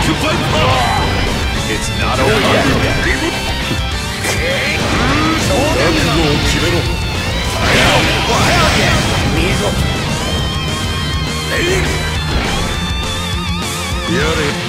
It's not over yet. 覚悟を決めろ。いいぞ。やれ。